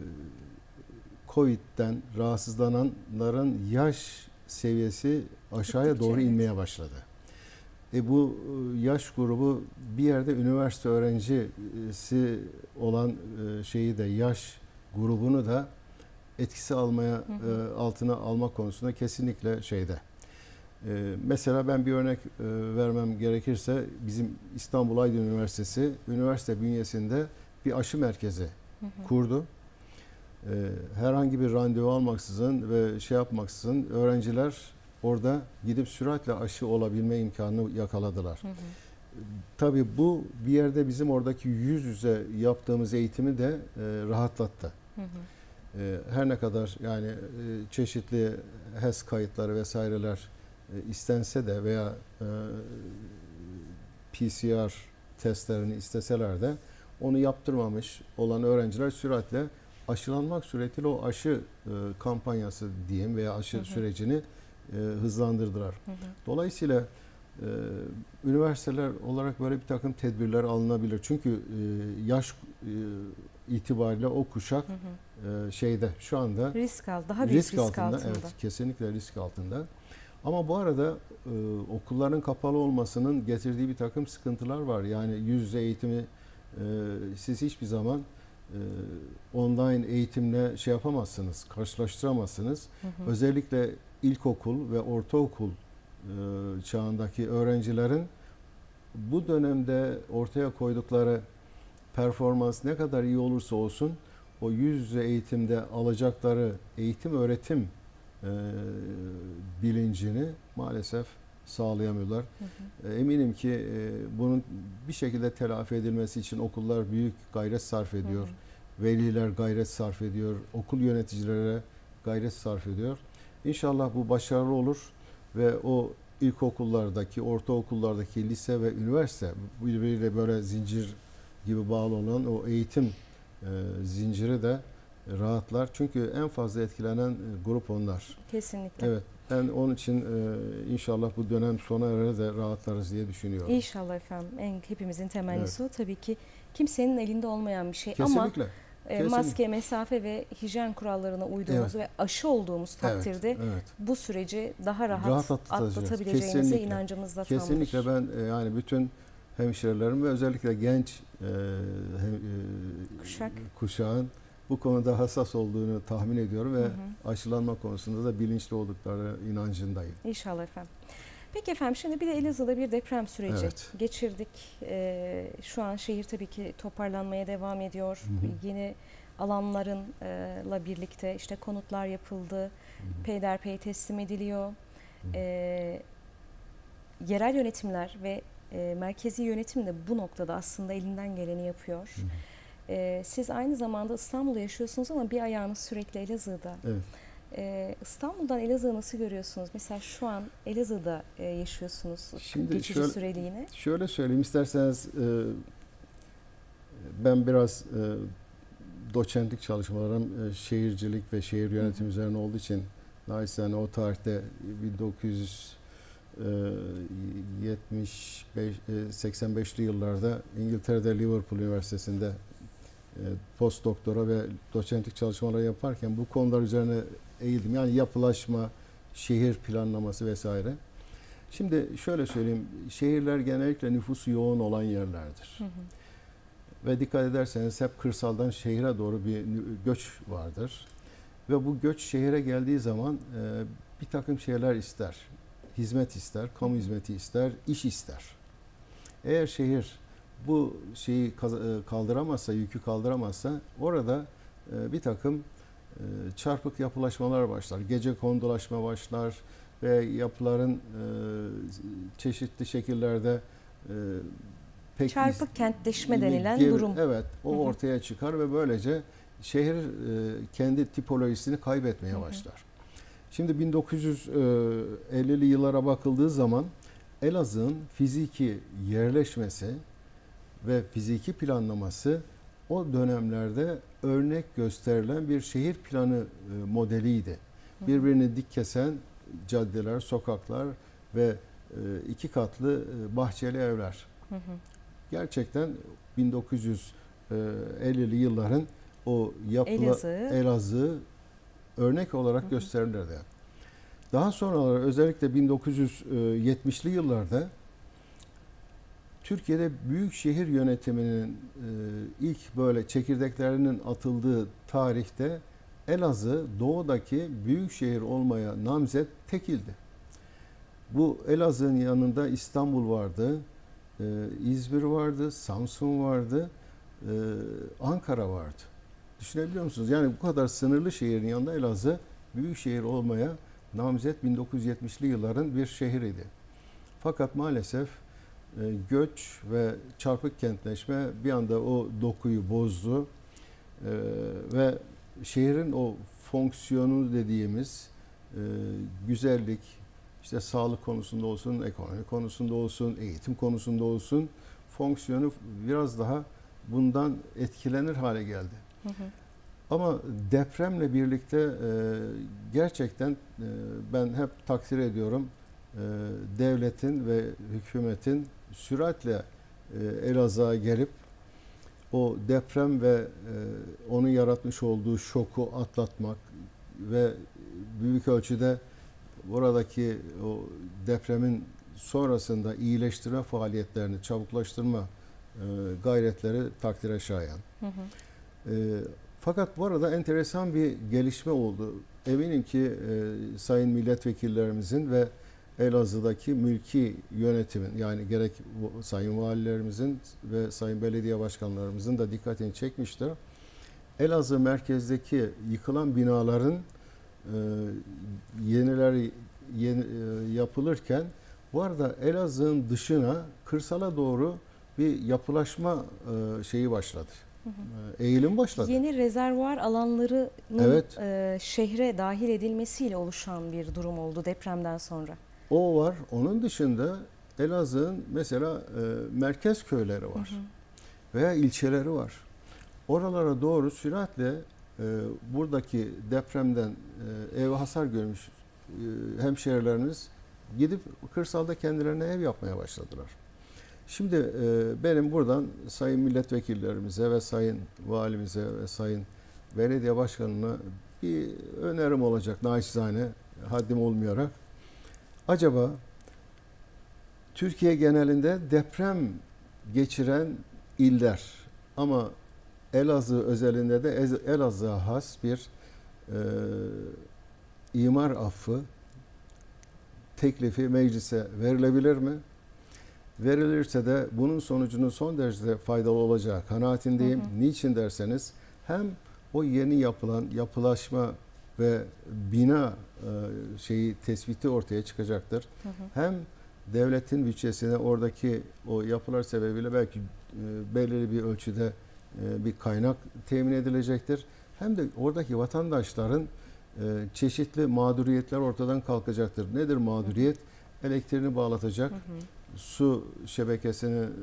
Covid'den rahatsızlananların yaş seviyesi aşağıya doğru inmeye başladı. E bu yaş grubu bir yerde üniversite öğrencisi olan şeyi de yaş grubunu da etkisi almaya hı hı. E, altına almak konusunda kesinlikle şeyde. E, mesela ben bir örnek e, vermem gerekirse bizim İstanbul Aydın Üniversitesi üniversite bünyesinde bir aşı merkezi hı hı. kurdu. Herhangi bir randevu almaksızın ve şey yapmaksızın öğrenciler orada gidip süratle aşı olabilme imkanını yakaladılar. Hı hı. Tabii bu bir yerde bizim oradaki yüz yüze yaptığımız eğitimi de e, rahatlattı. Hı hı. E, her ne kadar yani e, çeşitli H E S kayıtları vesaireler e, istense de veya e, P C R testlerini isteseler de onu yaptırmamış olan öğrenciler süratle aşılanmak suretiyle o aşı e, kampanyası diyeyim veya aşı hı hı. sürecini e, hızlandırdılar. Hı hı. Dolayısıyla e, üniversiteler olarak böyle bir takım tedbirler alınabilir. Çünkü e, yaş e, itibariyle o kuşak hı hı. E, şeyde şu anda risk altında, daha büyük risk, risk altında. altında. Evet, kesinlikle risk altında. Ama bu arada e, okulların kapalı olmasının getirdiği bir takım sıkıntılar var. Yani yüz yüze eğitimi e, siz hiçbir zaman e, online eğitimle şey yapamazsınız, karşılaştıramazsınız. Hı hı. Özellikle ilkokul ve ortaokul e, çağındaki öğrencilerin bu dönemde ortaya koydukları performans ne kadar iyi olursa olsun o yüz yüze eğitimde alacakları eğitim öğretim e, bilincini maalesef sağlayamıyorlar. Hı hı. Eminim ki e, bunun bir şekilde telafi edilmesi için okullar büyük gayret sarf ediyor. Hı hı. Veliler gayret sarf ediyor. Okul yöneticileri gayret sarf ediyor. İnşallah bu başarılı olur ve o ilkokullardaki, ortaokullardaki lise ve üniversite birbiriyle böyle zincir gibi bağlı olan o eğitim e, zinciri de rahatlar. Çünkü en fazla etkilenen e, grup onlar. Kesinlikle. Evet. Ben onun için e, inşallah bu dönem sona erer de rahatlarız diye düşünüyorum. İnşallah efendim. En hepimizin temennisi evet. o. Tabii ki kimsenin elinde olmayan bir şey. Kesinlikle. Ama e, maske, mesafe ve hijyen kurallarına uyduğumuz evet. ve aşı olduğumuz takdirde evet, evet. bu süreci daha rahat, rahat atlatabileceğimize inancımız da tamdır. Kesinlikle ben e, yani bütün hemşirelerim ve özellikle genç e, hem, e, Kuşak. kuşağın bu konuda hassas olduğunu tahmin ediyorum ve Hı hı. aşılanma konusunda da bilinçli oldukları inancındayım. İnşallah efendim. Peki efendim, şimdi bir de Elazığ'da bir deprem süreci Evet. geçirdik. Ee, şu an şehir tabii ki toparlanmaya devam ediyor. Hı hı. Yeni alanlarla birlikte işte konutlar yapıldı. Hı hı. Peyderpey teslim ediliyor. Hı. Ee, yerel yönetimler ve e, merkezi yönetim de bu noktada aslında elinden geleni yapıyor. Hı hı. Ee, siz aynı zamanda İstanbul'da yaşıyorsunuz ama bir ayağınız sürekli Elazığ'da. Evet. Ee, İstanbul'dan Elazığ'ı nasıl görüyorsunuz? Mesela şu an Elazığ'da e, yaşıyorsunuz Şimdi geçici şöyle- süreliğine. Şöyle söyleyeyim isterseniz, e, ben biraz e, doçentlik çalışmalarım e, şehircilik ve şehir yönetimi üzerine olduğu için naçizane o tarihte bin dokuz yüz yetmiş beş seksen beşli yıllarda İngiltere'de Liverpool Üniversitesi'nde e, post doktora ve doçentlik çalışmaları yaparken bu konular üzerine eğildim. Yani yapılaşma, şehir planlaması vesaire. Şimdi şöyle söyleyeyim, şehirler genellikle nüfusu yoğun olan yerlerdir. Hı hı. Ve dikkat ederseniz hep kırsaldan şehire doğru bir göç vardır. Ve bu göç şehire geldiği zaman e, bir takım şeyler ister. Hizmet ister, kamu hizmeti ister, iş ister. Eğer şehir bu şeyi kaldıramazsa, yükü kaldıramazsa orada e, bir takım e, çarpık yapılaşmalar başlar. Gecekondulaşma başlar ve yapıların e, çeşitli şekillerde e, pek Çarpık iz- kentleşme gev- denilen gev- durum. Evet, o Hı hı. ortaya çıkar ve böylece şehir e, kendi tipolojisini kaybetmeye Hı hı. başlar. Şimdi bin dokuz yüz ellili yıllara bakıldığı zaman Elazığ'ın fiziki yerleşmesi ve fiziki planlaması o dönemlerde örnek gösterilen bir şehir planı e, modeliydi. Hı hı. Birbirini dik kesen caddeler, sokaklar ve e, iki katlı e, bahçeli evler. Hı hı. Gerçekten bin dokuz yüz ellili yılların o yapıla Elazığ. Elazığ örnek olarak Hı hı. gösterilirdi. Daha sonra özellikle bin dokuz yüz yetmişli yıllarda Türkiye'de büyük şehir yönetiminin e, ilk böyle çekirdeklerinin atıldığı tarihte Elazığ doğudaki büyük şehir olmaya namzet tekildi. Bu Elazığ'ın yanında İstanbul vardı, e, İzmir vardı, Samsun vardı, e, Ankara vardı. Düşünebiliyor musunuz? Yani bu kadar sınırlı şehrin yanında Elazığ büyük şehir olmaya namzet bin dokuz yüz yetmişli yılların bir şehriydi. Fakat maalesef e, göç ve çarpık kentleşme bir anda o dokuyu bozdu e, ve şehrin o fonksiyonu dediğimiz e, güzellik, işte sağlık konusunda olsun, ekonomi konusunda olsun, eğitim konusunda olsun fonksiyonu biraz daha bundan etkilenir hale geldi. Hı hı. Ama depremle birlikte e, gerçekten e, ben hep takdir ediyorum e, devletin ve hükümetin süratle e, Elazığ'a gelip o deprem ve e, onun yaratmış olduğu şoku atlatmak ve büyük ölçüde oradaki o depremin sonrasında iyileştirme faaliyetlerini çabuklaştırma e, gayretleri takdire şayan. Hı hı. E, fakat bu arada enteresan bir gelişme oldu. Eminim ki e, sayın milletvekillerimizin ve Elazığ'daki mülki yönetimin, yani gerek sayın valilerimizin ve sayın belediye başkanlarımızın da dikkatini çekmiştir. Elazığ merkezdeki yıkılan binaların e, yenileri yeni, e, yapılırken bu arada Elazığ'ın dışına kırsala doğru bir yapılaşma e, şeyi başladı. Hı hı. Eğilim başladı. Yeni rezervuar alanlarının Evet. e, şehre dahil edilmesiyle oluşan bir durum oldu depremden sonra. O var. Onun dışında Elazığ'ın mesela e, merkez köyleri var. Hı hı. Veya ilçeleri var. Oralara doğru süratle e, buradaki depremden e, ev hasar görmüş e, hemşehrilerimiz gidip kırsalda kendilerine ev yapmaya başladılar. Şimdi e, benim buradan sayın milletvekillerimize ve sayın valimize ve sayın belediye başkanına bir önerim olacak naçizane, haddim olmayarak. Acaba Türkiye genelinde deprem geçiren iller. Ama Elazığ özelinde de Elazığ'a has bir e, imar affı teklifi meclise verilebilir mi? Verilirse de bunun sonucunun son derece faydalı olacağı kanaatindeyim. Hı hı. Niçin derseniz hem o yeni yapılan yapılaşma ve bina e, şeyi tespiti ortaya çıkacaktır. Hı hı. Hem devletin bütçesine oradaki o yapılar sebebiyle belki e, belirli bir ölçüde e, bir kaynak temin edilecektir. Hem de oradaki vatandaşların e, çeşitli mağduriyetler ortadan kalkacaktır. Nedir mağduriyet? Elektriğini bağlatacak, hı hı. su şebekesini e,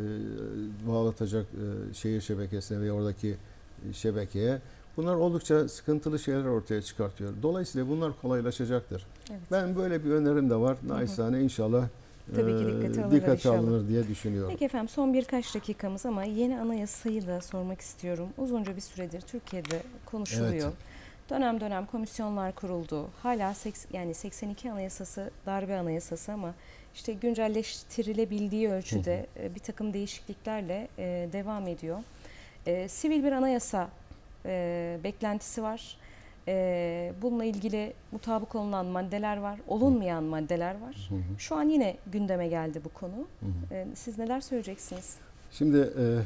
bağlatacak e, şehir şebekesine ve oradaki şebekeye. Bunlar oldukça sıkıntılı şeyler ortaya çıkartıyor. Dolayısıyla bunlar kolaylaşacaktır. Evet. Ben böyle bir önerim de var. Naçizane inşallah Tabii ki dikkate alınır, dikkate alınır diye düşünüyorum. Peki efendim, son birkaç dakikamız ama yeni anayasayı da sormak istiyorum. Uzunca bir süredir Türkiye'de konuşuluyor. Evet. Dönem dönem komisyonlar kuruldu. Hala seks, yani seksen iki anayasası darbe anayasası ama işte güncelleştirilebildiği ölçüde hı hı. bir takım değişikliklerle e, devam ediyor. E, sivil bir anayasa e, beklentisi var. E, bununla ilgili mutabık olunan maddeler var, olunmayan hı. maddeler var. Hı hı. Şu an yine gündeme geldi bu konu. Hı hı. E, siz neler söyleyeceksiniz? Şimdi e,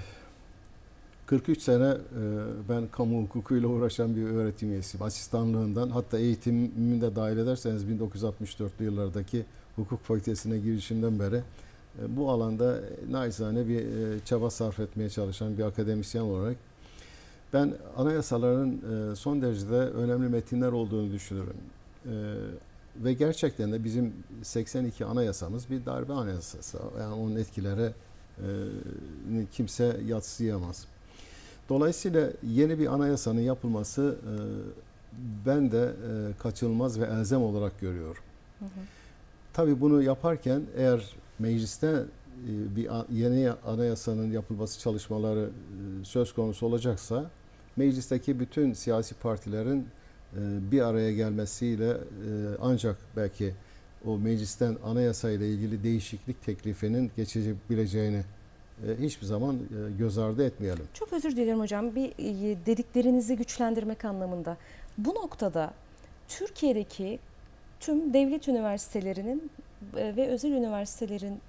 kırk üç sene e, ben kamu hukukuyla uğraşan bir öğretim üyesiyim. Asistanlığından, hatta eğitimimi de dahil ederseniz bin dokuz yüz altmış dörtlü yıllardaki hukuk fakültesine girişimden beri e, bu alanda naçizane bir e, çaba sarf etmeye çalışan bir akademisyen olarak ben anayasaların e, son derecede önemli metinler olduğunu düşünüyorum. E, ve gerçekten de bizim seksen iki anayasamız bir darbe anayasası. Yani onun etkileri e, kimse yadsıyamaz. Dolayısıyla yeni bir anayasanın yapılması e, ben de e, kaçınılmaz ve elzem olarak görüyorum. Hı hı. Tabii bunu yaparken eğer mecliste e, bir yeni anayasanın yapılması çalışmaları e, söz konusu olacaksa meclisteki bütün siyasi partilerin e, bir araya gelmesiyle e, ancak belki o meclisten anayasa ile ilgili değişiklik teklifinin geçebileceğini hiçbir zaman göz ardı etmeyelim. Çok özür dilerim hocam. Bir dediklerinizi güçlendirmek anlamında. Bu noktada Türkiye'deki tüm devlet üniversitelerinin ve özel üniversitelerin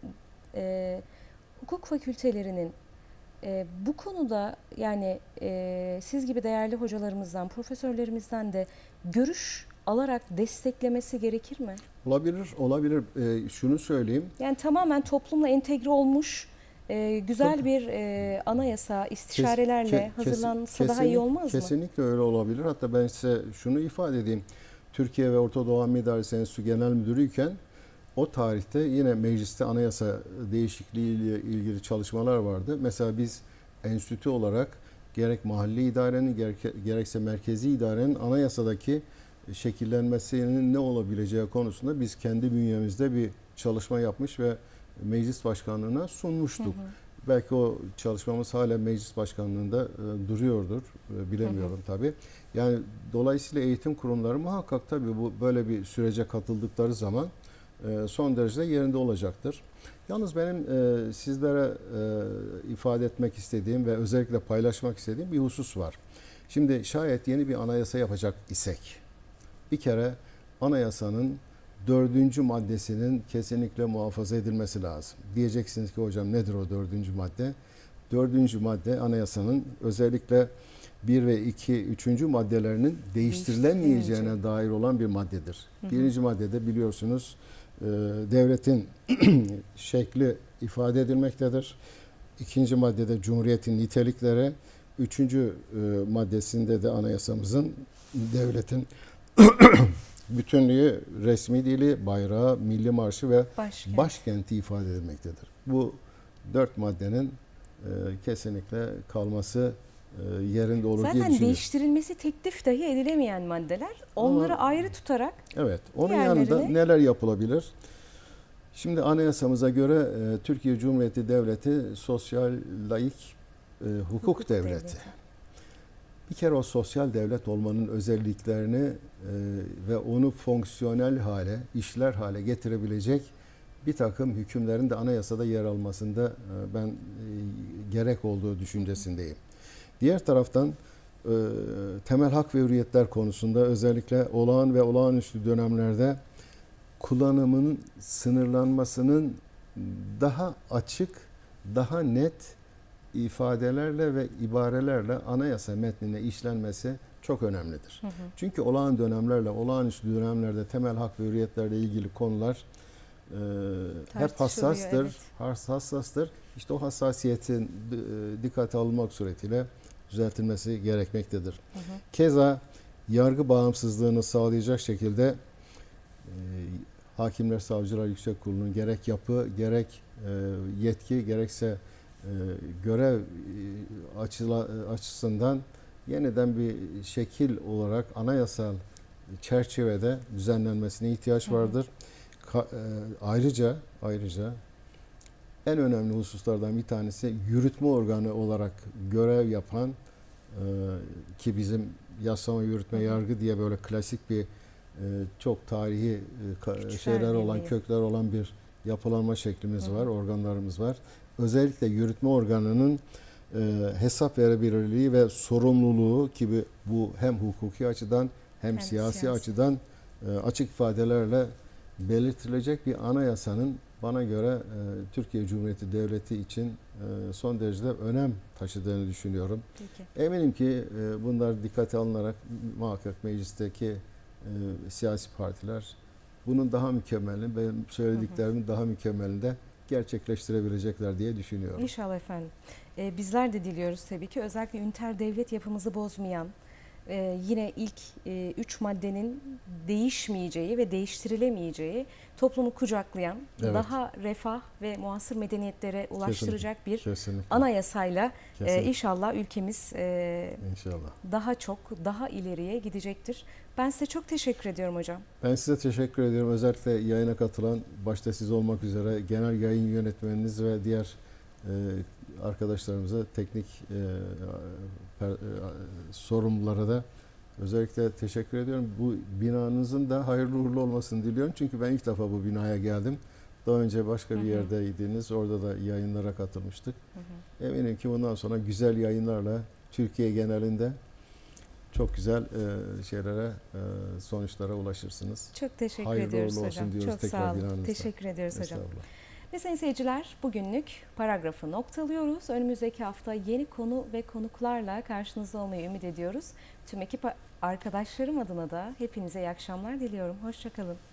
e, hukuk fakültelerinin e, bu konuda yani e, siz gibi değerli hocalarımızdan, profesörlerimizden de görüş alarak desteklemesi gerekir mi? Olabilir, olabilir. E, şunu söyleyeyim. Yani tamamen toplumla entegre olmuş Ee, güzel Tabii. bir e, anayasa istişarelerle kes, kes, hazırlansa kesin, daha iyi olmaz mı? Kesinlikle öyle olabilir. Hatta ben size şunu ifade edeyim. Türkiye ve Orta Doğu Hammi İdaresi Enstitüsü Genel Müdürüyken o tarihte yine mecliste anayasa değişikliği ile ilgili çalışmalar vardı. Mesela biz enstitü olarak gerek mahalli idarenin gerek, gerekse merkezi idarenin anayasadaki şekillenmesinin ne olabileceği konusunda biz kendi bünyemizde bir çalışma yapmış ve meclis başkanlığına sunmuştuk. Hı hı. Belki o çalışmamız hala meclis başkanlığında e, duruyordur. E, bilemiyorum hı hı. tabii. Yani dolayısıyla eğitim kurumları muhakkak tabii bu böyle bir sürece katıldıkları zaman e, son derece yerinde olacaktır. Yalnız benim e, sizlere e, ifade etmek istediğim ve özellikle paylaşmak istediğim bir husus var. Şimdi şayet yeni bir anayasa yapacak isek, bir kere anayasanın dördüncü maddesinin kesinlikle muhafaza edilmesi lazım. Diyeceksiniz ki hocam nedir o dördüncü madde? Dördüncü madde anayasanın özellikle bir ve iki, üçüncü maddelerinin değiştirilemeyeceğine dair olan bir maddedir. Hı hı. Birinci maddede biliyorsunuz devletin şekli ifade edilmektedir. İkinci maddede Cumhuriyet'in nitelikleri, üçüncü maddesinde de anayasamızın devletin bütünlüğü, resmi dili, bayrağı, milli marşı ve Başkent. başkenti ifade edilmektedir. Bu dört maddenin e, kesinlikle kalması e, yerinde olur Zaten diye düşünüyorum. Zaten değiştirilmesi teklif dahi edilemeyen maddeler. Onları Ama, ayrı tutarak Evet. Onun yanında neler yapılabilir? Şimdi anayasamıza göre e, Türkiye Cumhuriyeti Devleti sosyal, laik, e, hukuk, hukuk devleti. devleti. Bir kere o sosyal devlet olmanın özelliklerini e, ve onu fonksiyonel hale, işler hale getirebilecek bir takım hükümlerin de anayasada yer almasında e, ben e, gerek olduğu düşüncesindeyim. Diğer taraftan e, temel hak ve hürriyetler konusunda özellikle olağan ve olağanüstü dönemlerde kullanımının sınırlanmasının daha açık, daha net ifadelerle ve ibarelerle anayasa metnine işlenmesi çok önemlidir. Hı hı. Çünkü olağan dönemlerle, olağanüstü dönemlerde temel hak ve hürriyetlerle ilgili konular e, hep hassastır, evet. hassastır. İşte o hassasiyetin e, dikkate alınmak suretiyle düzeltilmesi gerekmektedir. Hı hı. Keza yargı bağımsızlığını sağlayacak şekilde e, Hakimler Savcılar Yüksek Kurulu'nun gerek yapı, gerek e, yetki, gerekse e, görev e, açıla, açısından yeniden bir şekil olarak anayasal çerçevede düzenlenmesine ihtiyaç vardır. Hı hı. Ka, e, ayrıca ayrıca en önemli hususlardan bir tanesi yürütme organı olarak görev yapan e, ki bizim yasama, yürütme, hı hı. yargı diye böyle klasik bir e, çok tarihi e, şeyler olan, değil. kökler olan bir yapılanma şeklimiz hı hı. var, organlarımız var. Özellikle yürütme organının e, hesap verebilirliği ve sorumluluğu gibi bu hem hukuki açıdan hem, hem siyasi, siyasi açıdan e, açık ifadelerle belirtilecek bir anayasanın bana göre e, Türkiye Cumhuriyeti Devleti için e, son derece önem taşıdığını düşünüyorum. Peki. Eminim ki e, bunlar dikkate alınarak muhakkak meclisteki e, siyasi partiler bunun daha mükemmelini, benim söylediklerimin hı hı. daha mükemmelini de gerçekleştirebilecekler diye düşünüyorum. İnşallah efendim. Ee, bizler de diliyoruz tabii ki. Özellikle üniter devlet yapımızı bozmayan, e, yine ilk e, üç maddenin değişmeyeceği ve değiştirilemeyeceği, toplumu kucaklayan, evet. daha refah ve muasır medeniyetlere ulaştıracak kesinlikle, bir kesinlikle. anayasayla e, inşallah ülkemiz e, inşallah. daha çok, daha ileriye gidecektir. Ben size çok teşekkür ediyorum hocam. Ben size teşekkür ediyorum. Özellikle yayına katılan, başta siz olmak üzere genel yayın yönetmeniniz ve diğer e, arkadaşlarımıza, teknik e, per, e, sorumlulara da özellikle teşekkür ediyorum. Bu binanızın da hayırlı uğurlu olmasını diliyorum. Çünkü ben ilk defa bu binaya geldim. Daha önce başka bir yerdeydiniz. Orada da yayınlara katılmıştık. Hı hı. Eminim ki bundan sonra güzel yayınlarla Türkiye genelinde çok güzel e, şeylere, e, sonuçlara ulaşırsınız. Çok teşekkür hayırlı ediyoruz hocam. Olsun diyoruz çok tekrar sağ olun. binanızda. Teşekkür ediyoruz hocam. Ve sayın seyirciler, bugünlük paragrafı noktalıyoruz. Önümüzdeki hafta yeni konu ve konuklarla karşınızda olmayı ümit ediyoruz. Tüm ekip arkadaşlarım adına da hepinize iyi akşamlar diliyorum. Hoşça kalın.